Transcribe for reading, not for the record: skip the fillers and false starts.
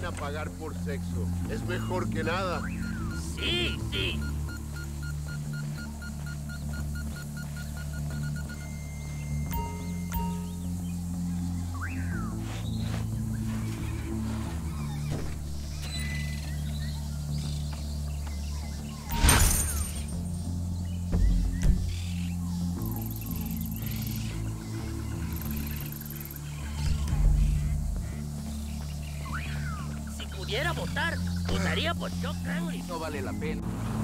pena pagar por sexo. Es mejor que nada. Sí, sí. Si pudiera votar, votaría por Chuck Cranley. No vale la pena.